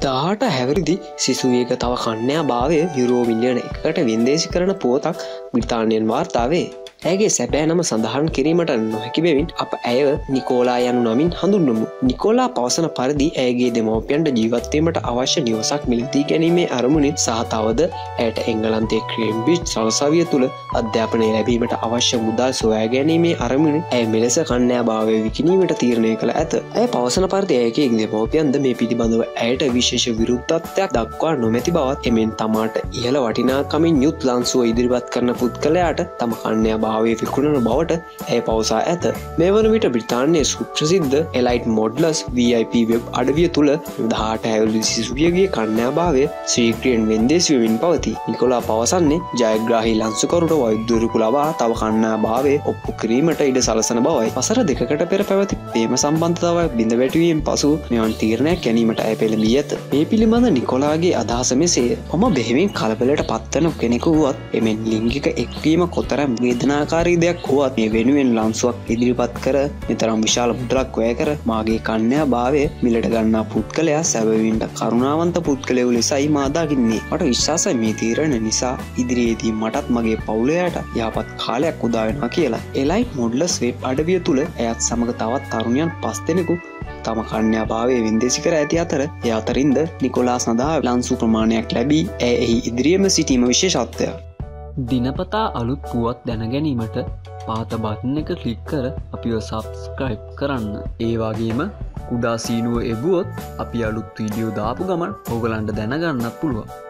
2018 හැවිරිදි සිසුවියක තව කන්‍යා භාවය යුරෝ මිලියන 1කට වෙන්දේසි කරන පුවතක් බ්‍රිතාන්‍යයෙන් වාර්තා වේ. ඇගේ සැබෑ නම සඳහන් කිරීමට නොහැකි බැවින් අප ඇය නිකෝලා යනු නමින් හඳුන්වමු. නිකෝලා පවසන පරිදි ඇයගේ දෙමව්පියන්ට ජීවත්වීමට අවශ්‍ය නිවසක් මිලදී ගැනීමේ අරමුණින් සහ තවද ඇයට එංගලන්තයේ ක්‍රේම්බ්‍රිජ් සරසවිය තුළ අධ්‍යාපනය ලැබීමට අවශ්‍ය මුදල් සොයා ගැනීමේ අරමුණින් ඇය මෙලෙස කන්‍යා භාවය විකිණීමට තීරණය කළ ඇත. ඇය පවසන පරිදි ඇයගේ දෙමව්පියන්ද මේ පිළිබඳව ඇයට විශේෂ විරුද්ධත්වයක් දක්වා නොමැති බවත් එමෙන් තමාට ඉහළ වටිනාකමින් යුත් ලන්සුව ඉදිරිපත් කරන පුද්ගලයාට තම කන්‍යා භාවය විකුණන බවට ඇය පවසා ඇත. මේ වන විට බ්‍රිතාන්‍යයේ සුප්‍රසිද්ධ එලයිට් මොඩ්ලස් VIP වෙබ් අඩවිය තුළ 18 හැවිරිදි සිසුවියගේ කන්‍යා භාවය ශීඝ්‍රයෙන් වෙන්දේසි වෙමින් පවතී. නිකොලා පවසන්නේ ජයග්‍රාහී ලන්සුකරුට වෛද්‍යවරයෙකු ලබා තව කන්‍යා භාවය ඔප්පු කිරීමට ඉඩ සලසන බවයි. වසර 2කට පෙර පැවති ප්‍රේම සම්බන්ධතාවයක් බිඳ වැටවීමෙන් පසු මෙවන් තීරණයක් ගැනීමට ඇය පෙළඹී ඇත. මේ පිළිබඳ නිකොලාගේ අදහස මෙසේය. මම බෙහෙවින් කලබලයට පත්වන කෙනෙකු වුවත් එමෙන් ලිංගික එක්වීම කොතරම් වේදනාකාරී දෙයක් වුවත් මේ වෙනුවෙන් ලන්සුවක් ඉදිරිපත් කර මෙතරම් විශාල මුදලක් වැය කර මාගේ කන්‍යා භාවය මිලට ගන්නා පුද්ගලයා සැබවින්ම කරුණාවන්ත පුද්ගලයෙකු ලෙසයි මා දකින්නේ. මට විශ්වාසයි මේ තීරණ නිසා ඉදිරියේදී මටත් මගේ පවුලයට යහපත් කාලයක් උදා වෙනවා කියලා. එලයිට් මොඩ්ලස් වෙබ් අඩවිය තුළ එයත් සමග තවත් තරුණියන් 5 දෙනෙකු තම කන්‍යා භාවය වෙන්දේසි කර ඇති අතර ඒ අතරින්ද නිකොලා සඳහා ලන්සු ප්‍රමාණයක් ලැබී ඇය එහි ඉදිරියේම සිටීම විශේෂත්වයක්. දිනපතා අලුත් පුවත් දැනගැනීමට පාත බටන් එක ක්ලික් කර අපිව සබ්ස්ක්‍රයිබ් කරන්න. ඒ වගේම කුඩා සීනුව එබුවොත් අපි අලුත් වීඩියෝ දාපු ගමන් ඔයගලන්ට දැනගන්නත් පුළුවන්.